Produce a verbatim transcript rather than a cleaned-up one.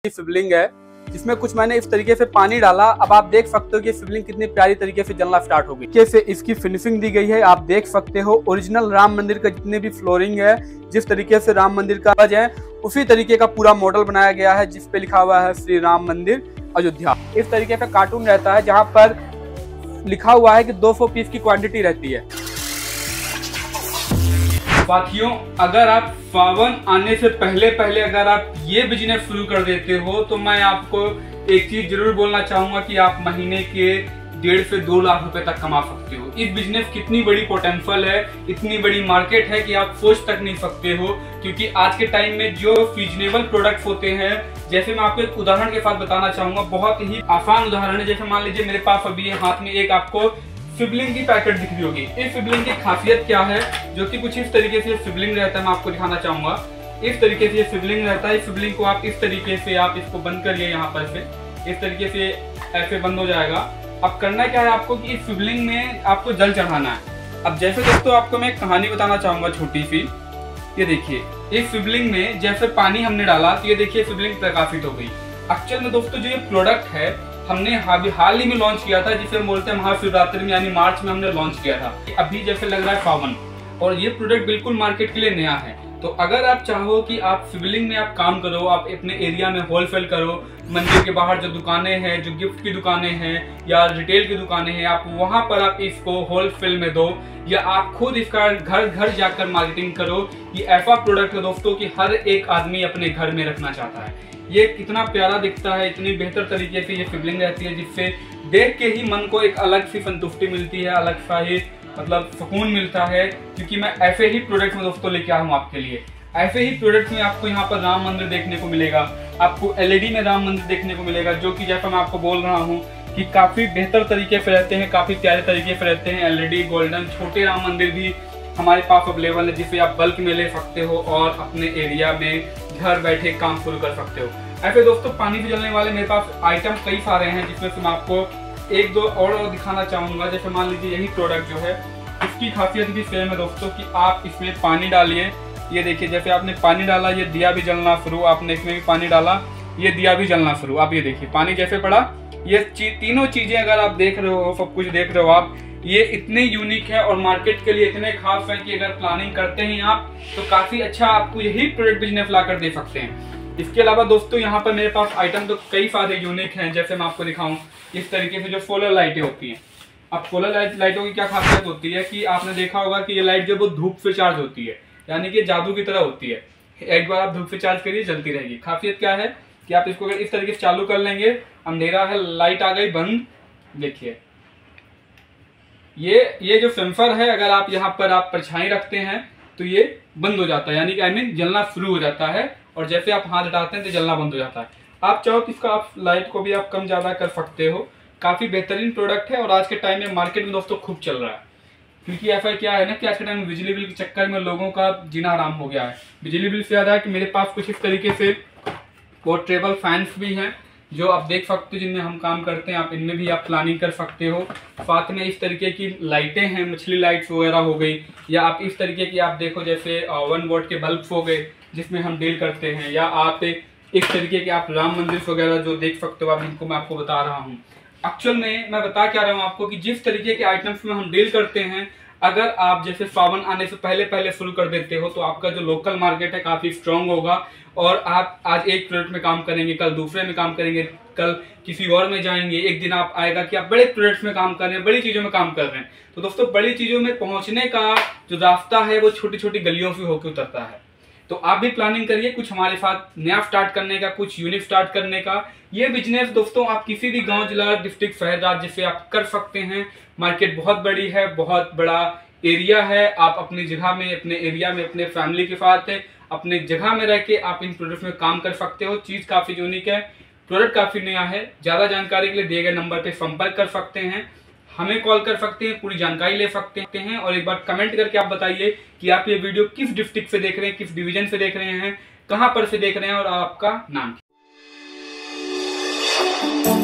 Sibling है जिसमें कुछ मैंने इस तरीके से पानी डाला। अब आप देख सकते हो कि सिबलिंग कितनी प्यारी तरीके से जलना स्टार्ट हो गई। कैसे इसकी फिनिशिंग दी गई है आप देख सकते हो। ओरिजिनल राम मंदिर का जितने भी फ्लोरिंग है, जिस तरीके से राम मंदिर का वज है, उसी तरीके का पूरा मॉडल बनाया गया है जिसपे लिखा हुआ है श्री राम मंदिर अयोध्या। इस तरीके का कार्टून रहता है जहाँ पर लिखा हुआ है कि दो सौ पीस की क्वांटिटी रहती है। साथियों, अगर आप सावन आने से पहले पहले अगर आप ये बिजनेस शुरू कर देते हो तो मैं आपको एक चीज जरूर बोलना चाहूंगा कि आप महीने के डेढ़ से दो लाख रुपए तक कमा सकते हो। इस बिजनेस कितनी बड़ी पोटेंशियल है, इतनी बड़ी मार्केट है कि आप सोच तक नहीं सकते हो। क्योंकि आज के टाइम में जो सीजनेबल प्रोडक्ट्स होते हैं, जैसे मैं आपको एक उदाहरण के साथ बताना चाहूंगा, बहुत ही आसान उदाहरण है। जैसे मान लीजिए मेरे पास अभी हाथ में एक आपको सिबलिंग की पैकेट दिख रही होगी। इस सिबलिंग की खासियत क्या है, जो कि कुछ इस तरीके से सिबलिंग रहता है, मैं आपको दिखाना चाहूंगा। इस तरीके से सिबलिंग रहता है। इस सिबलिंग को आप इस तरीके से आप इसको बंद करिए, यहाँ पर से इस तरीके से ऐसे बंद हो जाएगा। अब करना क्या है आपको कि इस सिबलिंग में आपको जल चढ़ाना है। अब जैसे दोस्तों आपको मैं एक कहानी बताना चाहूंगा छोटी सी। ये देखिए, इस सिबलिंग में जैसे पानी हमने डाला तो ये देखिए सिबलिंग प्रकाशित हो गई। एक्चुअल में दोस्तों जो ये प्रोडक्ट है हमने हाल ही में लॉन्च किया था, जिसे हम बोलते हैं महाशिवरात्रि में, यानी मार्च में हमने लॉन्च किया था। अभी जैसे लग रहा है सावन, और ये प्रोडक्ट बिल्कुल मार्केट के लिए नया है। तो अगर आप चाहो कि आप सिबलिंग में आप काम करो, आप अपने एरिया में होलसेल करो, मंदिर के बाहर जो दुकानें हैं, जो गिफ्ट की दुकानें हैं या रिटेल की दुकानें हैं, आप वहां पर आप इसको होलसेल में दो, या आप खुद इसका घर घर जाकर मार्केटिंग करो। ये ऐसा प्रोडक्ट है दोस्तों कि हर एक आदमी अपने घर में रखना चाहता है। ये कितना प्यारा दिखता है, इतनी बेहतर तरीके से ये सिबलिंग रहती है, जिससे देख के ही मन को एक अलग सी संतुष्टि मिलती है, अलग सा ही मतलब सुकून मिलता है। क्योंकि मैं ऐसे ही प्रोडक्ट में दोस्तों लेके आया हूँ आपके लिए। ऐसे ही प्रोडक्ट में आपको यहाँ पर राम मंदिर देखने को मिलेगा, आपको एलईडी में राम मंदिर देखने को मिलेगा, जो कि जैसा मैं आपको बोल रहा हूँ कि काफी बेहतर तरीके से रहते हैं, काफी प्यारे तरीके से रहते हैं। एलईडी गोल्डन छोटे राम मंदिर भी हमारे पास अवेलेबल है, जिसे आप बल्क में ले सकते हो और अपने एरिया में घर बैठे काम शुरू कर सकते हो। ऐसे दोस्तों पानी से जलने वाले मेरे पास आइटम कई सारे हैं, जिसमें से मैं आपको एक दो और दिखाना चाहूंगा। जैसे मान लीजिए यही प्रोडक्ट जो है, इसकी खासियत भी सेम है दोस्तों कि आप इसमें पानी डालिए। ये देखिए, जैसे आपने पानी डाला ये दिया भी जलना शुरू, आपने इसमें भी पानी डाला ये दिया भी जलना शुरू। आप ये देखिए पानी जैसे पड़ा, ये ची, तीनों चीजें अगर आप देख रहे हो, सब कुछ देख रहे हो आप, ये इतने यूनिक है और मार्केट के लिए इतने खास है कि अगर प्लानिंग करते हैं आप तो काफी अच्छा आपको यही प्रोडक्ट बिजनेस ला कर दे सकते हैं। इसके अलावा दोस्तों यहाँ पर मेरे पास आइटम तो कई सारे यूनिक हैं। जैसे मैं आपको दिखाऊं, इस तरीके से जो सोलर लाइटें होती हैं। अब सोलर लाइट लाइटों की क्या खासियत होती है कि आपने देखा होगा कि ये लाइट जो वो धूप से चार्ज होती है, यानी कि जादू की तरह होती है। एक बार आप धूप से चार्ज करिए, जलती रहेगी। खासियत क्या है कि आप इसको अगर इस तरीके से चालू कर लेंगे, अंधेरा है, लाइट आ गई, बंद। देखिए ये ये जो सेंसर है, अगर आप यहाँ पर आप परछाई रखते हैं तो ये बंद हो जाता है, यानी कि आई मीन जलना शुरू हो जाता है। और जैसे आप हाथ हटाते हैं तो जलना बंद हो जाता है। आप चाहो तो इसका आप लाइट को भी आप कम ज्यादा कर सकते हो। काफी बेहतरीन प्रोडक्ट है और आज के टाइम में मार्केट में दोस्तों खूब चल रहा है। क्योंकि ऐसा क्या है ना कि आज के टाइम में बिजली बिल के चक्कर में लोगों का जीना आराम हो गया है। बिजली बिल से ज्यादा है कि मेरे पास कुछ इस तरीके से पोर्टेबल फैंस भी हैं जो आप देख सकते हो, जिनमें हम काम करते हैं। आप इनमें भी आप प्लानिंग कर सकते हो। साथ में इस तरीके की लाइटें हैं, मछली लाइट्स वगैरह हो गई, या आप इस तरीके की आप देखो जैसे वन वोट के बल्ब हो गए जिसमें हम डील करते हैं, या आप इस तरीके के आप राम मंदिर वगैरह जो देख सकते हो आप, इनको मैं आपको बता रहा हूँ। एक्चुअल में मैं बता क्या रहा हूँ आपको कि जिस तरीके के आइटम्स में हम डील करते हैं, अगर आप जैसे सावन आने से पहले पहले शुरू कर देते हो तो आपका जो लोकल मार्केट है काफी स्ट्रांग होगा। और आप आज एक प्रोडक्ट में काम करेंगे, कल दूसरे में काम करेंगे, कल किसी और में जाएंगे। एक दिन आप आएगा कि आप बड़े प्रोडक्ट्स में काम कर रहे हैं, बड़ी चीजों में काम कर रहे हैं। तो दोस्तों बड़ी चीजों में पहुंचने का जो रास्ता है वो छोटी छोटी गलियों से होकर उतरता है। तो आप भी प्लानिंग करिए कुछ हमारे साथ नया स्टार्ट करने का, कुछ यूनिक स्टार्ट करने का। ये बिजनेस दोस्तों आप किसी भी गांव, जिला, डिस्ट्रिक्ट, शहर, राज्य से आप कर सकते हैं। मार्केट बहुत बड़ी है, बहुत बड़ा एरिया है। आप अपनी जगह में, अपने एरिया में, अपने फैमिली के साथ है, अपने जगह में रह के आप इन प्रोडक्ट में काम कर सकते हो। चीज काफी यूनिक है, प्रोडक्ट काफी नया है। ज्यादा जानकारी के लिए दिए गए नंबर पे संपर्क कर सकते हैं, हमें कॉल कर सकते हैं, पूरी जानकारी ले सकते हैं। और एक बार कमेंट करके आप बताइए कि आप ये वीडियो किस डिस्ट्रिक्ट से देख रहे हैं, किस डिवीजन से देख रहे हैं, कहां पर से देख रहे हैं और आपका नाम क्या है।